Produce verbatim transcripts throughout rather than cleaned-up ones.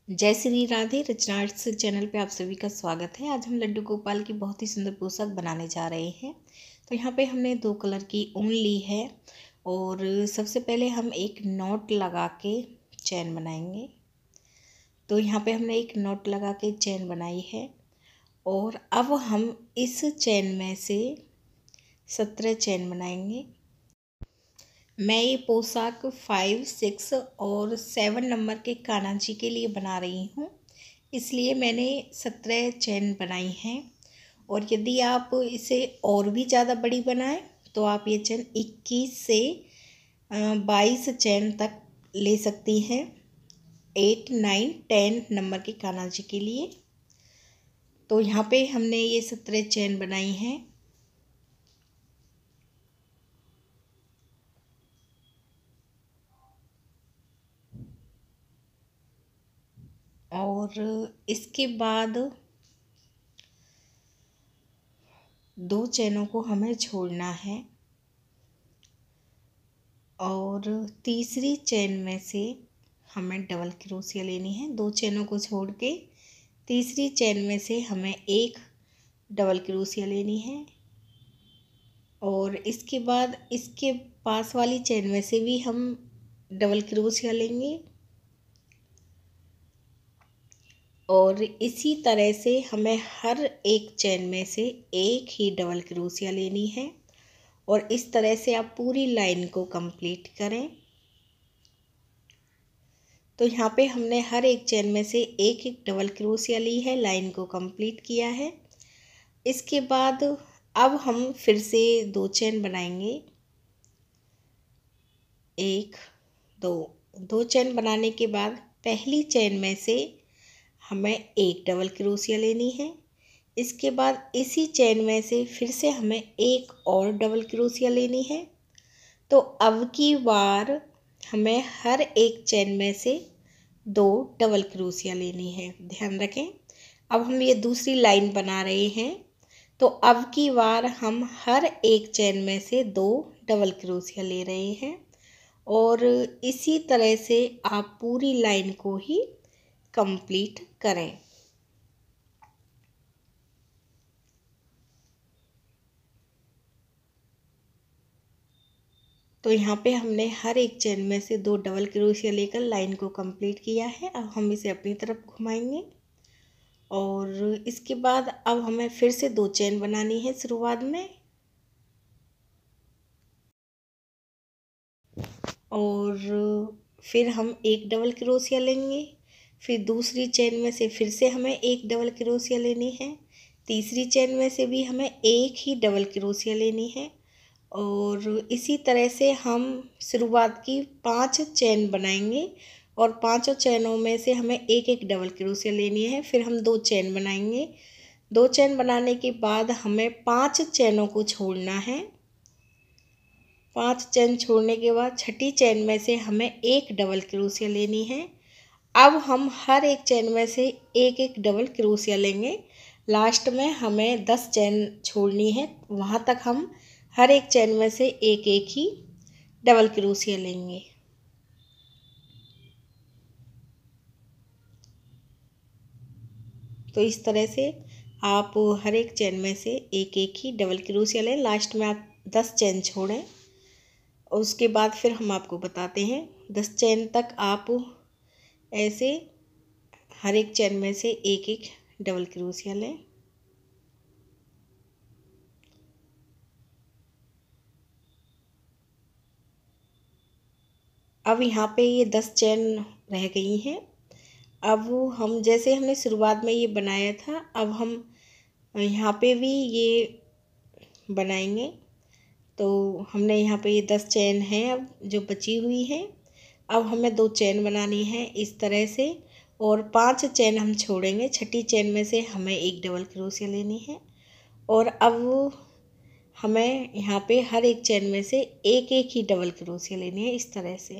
जय Shri Radhe. Rachna arts channel पे आप सभी का स्वागत है। आज हम लड्डू गोपाल की बहुत ही सुंदर पोशाक बनाने जा रहे हैं। तो यहाँ पे हमने दो कलर की ऊन ली है और सबसे पहले हम एक नॉट लगा के चैन बनाएंगे। तो यहाँ पे हमने एक नॉट लगा के चैन बनाई है और अब हम इस चैन में से सत्रह चैन बनाएंगे। मैं ये पोशाक फाइव सिक्स और सेवन नंबर के कान्हा जी के लिए बना रही हूँ, इसलिए मैंने सत्रह चैन बनाई हैं। और यदि आप इसे और भी ज़्यादा बड़ी बनाएं तो आप ये चैन इक्कीस से बाईस चैन तक ले सकती हैं, एट नाइन टेन नंबर के कान्हा जी के लिए। तो यहाँ पे हमने ये सत्रह चैन बनाई हैं। और इसके बाद दो चैनों को हमें छोड़ना है और तीसरी चैन में से हमें डबल क्रोशिया लेनी है। दो चैनों को छोड़ के तीसरी चैन में से हमें एक डबल क्रोशिया लेनी है और इसके बाद इसके पास वाली चैन में से भी हम डबल क्रोशिया लेंगे और इसी तरह से हमें हर एक चैन में से एक ही डबल क्रोशिया लेनी है और इस तरह से आप पूरी लाइन को कंप्लीट करें। तो यहाँ पे हमने हर एक चैन में से एक एक डबल क्रोशिया ली है, लाइन को कंप्लीट किया है। इसके बाद अब हम फिर से दो चैन बनाएंगे। एक दो दो चैन बनाने के बाद पहली चैन में से हमें एक डबल क्रोशिया लेनी है। इसके बाद इसी चैन में से फिर से हमें एक और डबल क्रोशिया लेनी है। तो अब की बार हमें हर एक चैन में से दो डबल क्रोशिया लेनी है। ध्यान रखें, अब हम ये दूसरी लाइन बना रहे हैं। तो अब की बार हम हर एक चैन में से दो डबल क्रोशिया ले रहे हैं और इसी तरह से आप पूरी लाइन को ही कंप्लीट करें। तो यहाँ पे हमने हर एक चैन में से दो डबल क्रोशिया लेकर लाइन को कंप्लीट किया है। अब हम इसे अपनी तरफ घुमाएंगे और इसके बाद अब हमें फिर से दो चैन बनानी है शुरुआत में और फिर हम एक डबल क्रोशिया लेंगे। फिर दूसरी चैन में से फिर से हमें एक डबल क्रोशिया लेनी है। तीसरी चैन में से भी हमें एक ही डबल क्रोशिया लेनी है और इसी तरह से हम शुरुआत की पांच चैन बनाएंगे और पांचों चैनों में से हमें एक एक डबल क्रोशिया लेनी है। फिर हम दो चैन बनाएंगे। दो चैन बनाने के बाद हमें पांच चैनों को छोड़ना है। पांच चैन छोड़ने के बाद छठी चैन में से हमें एक डबल क्रोशिया लेनी है। अब हम हर एक चैन में से एक एक डबल क्रोशिया लेंगे। लास्ट में हमें दस चैन छोड़नी है, वहाँ तक हम हर एक चैन में से एक एक ही डबल क्रोशिया लेंगे। तो इस तरह से आप हर एक चैन में से एक एक ही डबल क्रोशिया लें। लास्ट में आप दस चैन छोड़ें और उसके बाद फिर हम आपको बताते हैं। दस चैन तक आप ऐसे हर एक चैन में से एक एक डबल क्रोशिया लें। अब यहाँ पे ये दस चैन रह गई हैं। अब हम जैसे हमने शुरुआत में ये बनाया था, अब हम यहाँ पे भी ये बनाएंगे। तो हमने यहाँ पे ये दस चैन है अब जो बची हुई है। अब हमें दो चैन बनानी है इस तरह से और पांच चैन हम छोड़ेंगे। छठी चैन में से हमें एक डबल क्रोशिया लेनी है और अब हमें यहाँ पे हर एक चैन में से एक एक ही डबल क्रोशिया लेनी है इस तरह से।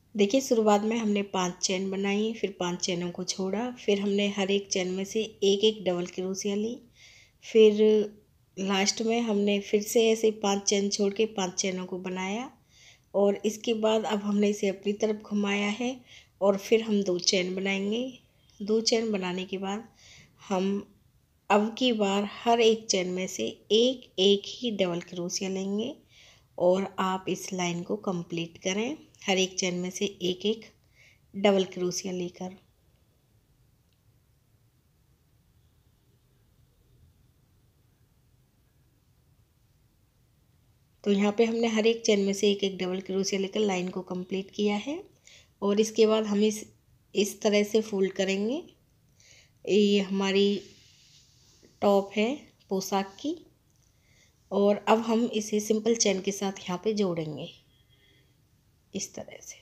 देखिए शुरुआत में हमने पांच चेन बनाई, फिर पांच चेनों को छोड़ा, फिर हमने हर एक चेन में से एक एक डबल क्रोशिया ली, फिर लास्ट में हमने फिर से ऐसे पांच चेन छोड़ के पांच चेनों को बनाया और इसके बाद अब हमने इसे अपनी तरफ घुमाया है और फिर हम दो चेन बनाएंगे। दो चेन बनाने के बाद हम अब की बार हर एक चेन में से एक एक ही डबल क्रोशिया लेंगे और आप इस लाइन को कंप्लीट करें हर एक चेन में से एक एक डबल क्रोशिया लेकर। तो यहाँ पे हमने हर एक चेन में से एक एक डबल क्रोशिया लेकर लाइन को कंप्लीट किया है और इसके बाद हम इस इस तरह से फोल्ड करेंगे। ये हमारी टॉप है पोशाक की और अब हम इसे सिंपल चेन के साथ यहाँ पे जोड़ेंगे इस तरह से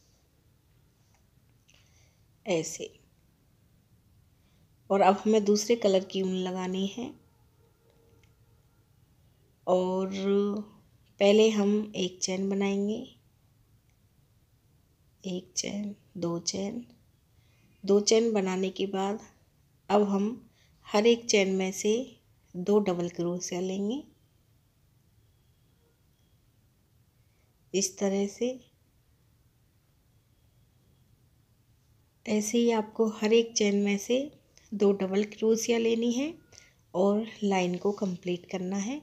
ऐसे। और अब हमें दूसरे कलर की ऊन लगानी है और पहले हम एक चेन बनाएंगे, एक चेन, दो चेन, दो चेन बनाने के बाद अब हम हर एक चेन में से दो डबल क्रोशिया लेंगे इस तरह से। ऐसे ही आपको हर एक चेन में से दो डबल क्रोशिया लेनी है और लाइन को कंप्लीट करना है।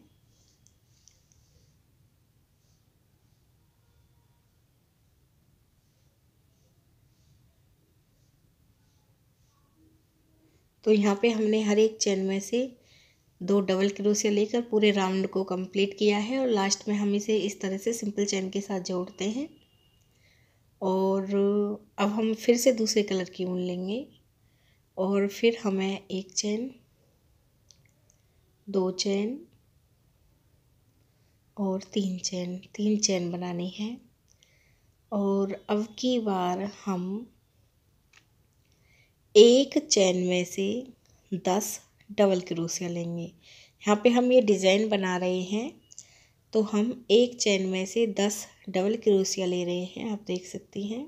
तो यहाँ पे हमने हर एक चेन में से दो डबल क्रोशिया लेकर पूरे राउंड को कंप्लीट किया है और लास्ट में हम इसे इस तरह से सिंपल चेन के साथ जोड़ते हैं। और अब हम फिर से दूसरे कलर की ऊन लेंगे और फिर हमें एक चेन, दो चेन और तीन चेन तीन चेन बनानी है। और अब की बार हम एक चेन में से दस डबल क्रोशिया लेंगे। यहाँ पे हम ये डिज़ाइन बना रहे हैं तो हम एक चेन में से दस डबल क्रोशिया ले रहे हैं, आप देख सकती हैं।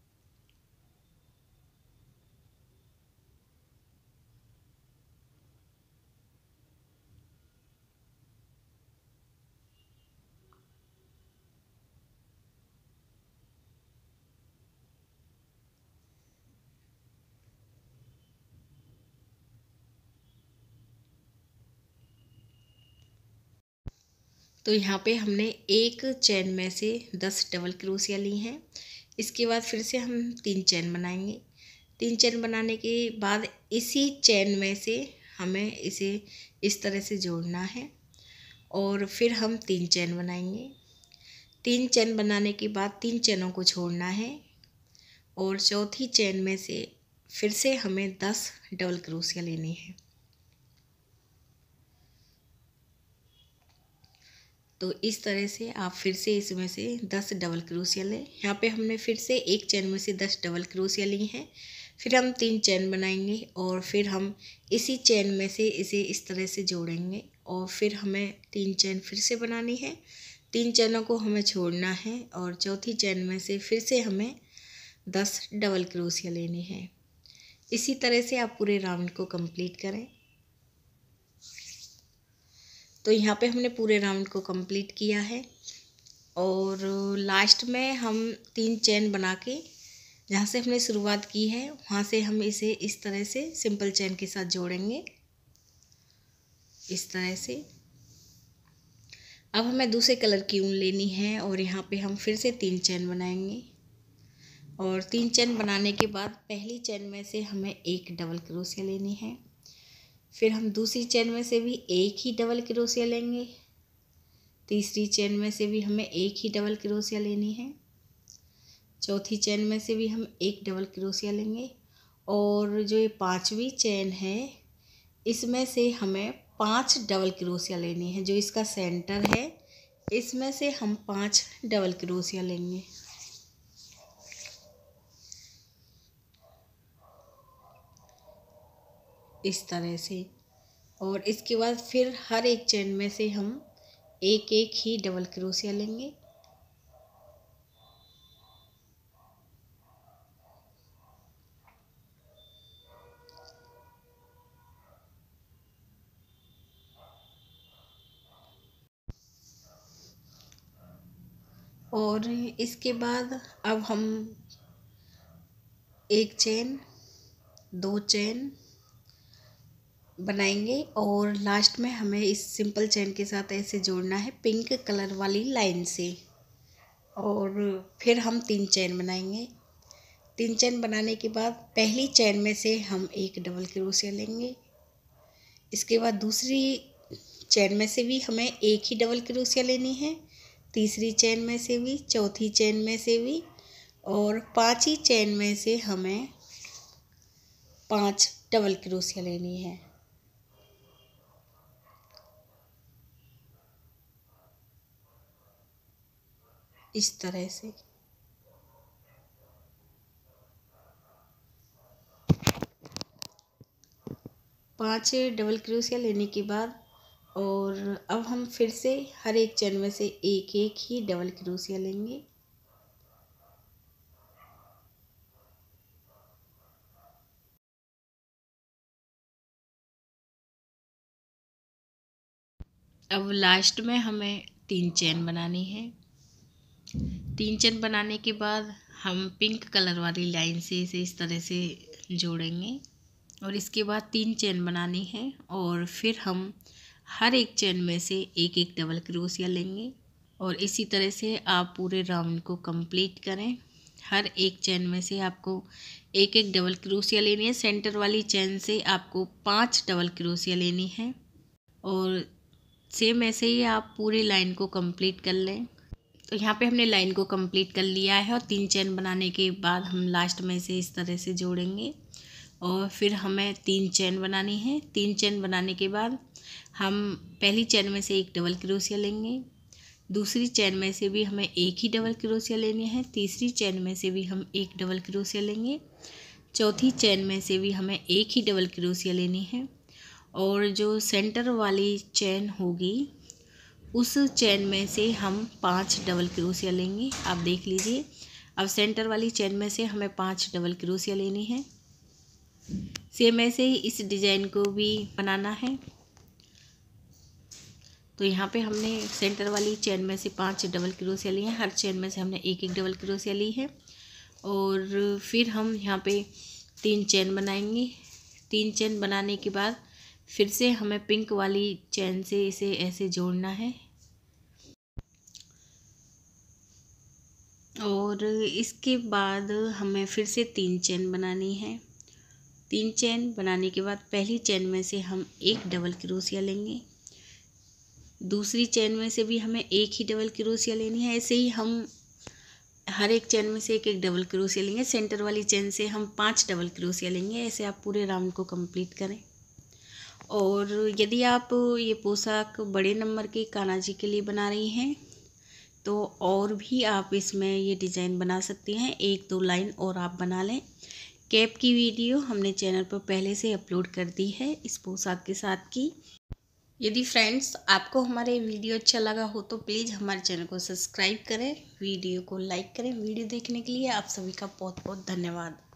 तो यहाँ पे हमने एक चेन में से दस डबल क्रोशिया ली हैं। इसके बाद फिर से हम तीन चेन बनाएंगे। तीन चेन बनाने के बाद इसी चेन में से हमें इसे इस तरह से जोड़ना है और फिर हम तीन चेन बनाएंगे। तीन चेन बनाने के बाद तीन चेनों को छोड़ना है और चौथी चेन में से फिर से हमें दस डबल क्रोशिया लेनी है। तो इस तरह से आप फिर से इसमें से दस डबल क्रोशिया लें। यहाँ पे हमने फिर से एक चेन में से दस डबल क्रोशिया ली हैं। फिर हम तीन चेन बनाएंगे और फिर हम इसी चेन में से इसे इस तरह से जोड़ेंगे और फिर हमें तीन चेन फिर से बनानी है। तीन चेनों को हमें छोड़ना है और चौथी चेन में से फिर से हमें दस डबल क्रोशिया लेनी है। इसी तरह से आप पूरे राउंड को कंप्लीट करें। तो यहाँ पे हमने पूरे राउंड को कंप्लीट किया है और लास्ट में हम तीन चेन बना के जहाँ से हमने शुरुआत की है वहाँ से हम इसे इस तरह से सिंपल चेन के साथ जोड़ेंगे इस तरह से। अब हमें दूसरे कलर की ऊन लेनी है और यहाँ पे हम फिर से तीन चेन बनाएंगे और तीन चेन बनाने के बाद पहली चेन में से हमें एक डबल क्रोशिया लेनी है। फिर हम दूसरी चेन में से भी एक ही डबल क्रोशिया लेंगे। तीसरी चेन में से भी हमें एक ही डबल क्रोशिया लेनी है। चौथी चेन में से भी हम एक डबल क्रोशिया लेंगे और जो ये पांचवी चेन है इसमें से हमें पांच डबल क्रोशिया लेनी है। जो इसका सेंटर है इसमें से हम पांच डबल क्रोशिया लेंगे। इस तरह से और इसके बाद फिर हर एक चेन में से हम एक एक ही डबल क्रोशिया लेंगे। और इसके बाद अब हम एक चेन, दो चेन बनाएंगे और लास्ट में हमें इस सिंपल चेन के साथ ऐसे जोड़ना है पिंक कलर वाली लाइन से। और फिर हम तीन चेन बनाएंगे। तीन चेन बनाने के बाद पहली चेन में से हम एक डबल क्रोशिया लेंगे। इसके बाद दूसरी चेन में से भी हमें एक ही डबल क्रोशिया लेनी है, तीसरी चेन में से भी, चौथी चेन में से भी, और पांचवी चेन में से हमें पांच डबल क्रोशिया लेनी है। इस तरह से पांच डबल क्रोशिया लेने के बाद और अब हम फिर से हर एक चेन में से एक एक ही डबल क्रोशिया लेंगे। अब लास्ट में हमें तीन चेन बनानी है। तीन चेन बनाने के बाद हम पिंक कलर वाली लाइन से इसे इस तरह से जोड़ेंगे और इसके बाद तीन चेन बनानी है और फिर हम हर एक चेन में से एक एक डबल क्रोशिया लेंगे और इसी तरह से आप पूरे राउंड को कंप्लीट करें। हर एक चेन में से आपको एक एक डबल क्रोशिया लेनी है। सेंटर वाली चेन से आपको पांच डबल क्रोशिया लेनी है और सेम ऐसे ही आप पूरी लाइन को कंप्लीट कर लें। तो यहाँ पे हमने लाइन को कंप्लीट कर लिया है और तीन चेन बनाने के बाद हम लास्ट में से इस तरह से जोड़ेंगे और फिर हमें तीन चेन बनानी है। तीन चेन बनाने के बाद हम पहली चेन में से एक डबल क्रोशिया लेंगे, दूसरी चेन में से भी हमें एक ही डबल क्रोशिया लेनी है, तीसरी चेन में से भी हम एक डबल क्रोशिया लेंगे, चौथी चेन में से भी हमें एक ही डबल क्रोशिया लेनी है और जो सेंटर वाली चेन होगी उस चेन में से हम पांच डबल क्रोशिया लेंगे। आप देख लीजिए, अब सेंटर वाली चेन में से हमें पांच डबल क्रोशिया लेनी है। सेम ऐसे ही इस डिज़ाइन को भी बनाना है। तो यहाँ पे हमने सेंटर वाली चेन में से पांच डबल क्रोशिया लिए हैं, हर चेन में से हमने एक एक डबल क्रोशिया ली है और फिर हम यहाँ पे तीन चेन बनाएंगे। तीन चेन बनाने के बाद फिर से हमें पिंक वाली चेन से इसे ऐसे जोड़ना है और इसके बाद हमें फिर से तीन चेन बनानी है। तीन चेन बनाने के बाद पहली चेन में से हम एक डबल क्रोशिया लेंगे, दूसरी चेन में से भी हमें एक ही डबल क्रोशिया लेनी है। ऐसे ही हम हर एक चेन में से एक एक डबल क्रोशिया लेंगे। सेंटर वाली चेन से हम पांच डबल क्रोशिया लेंगे। ऐसे आप पूरे राउंड को कंप्लीट करें। और यदि आप ये पोशाक बड़े नंबर के कान्हा जी के लिए बना रही हैं तो और भी आप इसमें ये डिज़ाइन बना सकती हैं। एक दो लाइन और आप बना लें। कैप की वीडियो हमने चैनल पर पहले से अपलोड कर दी है इस पोशाक के साथ की। यदि फ्रेंड्स आपको हमारे वीडियो अच्छा लगा हो तो प्लीज़ हमारे चैनल को सब्सक्राइब करें, वीडियो को लाइक करें। वीडियो देखने के लिए आप सभी का बहुत बहुत धन्यवाद।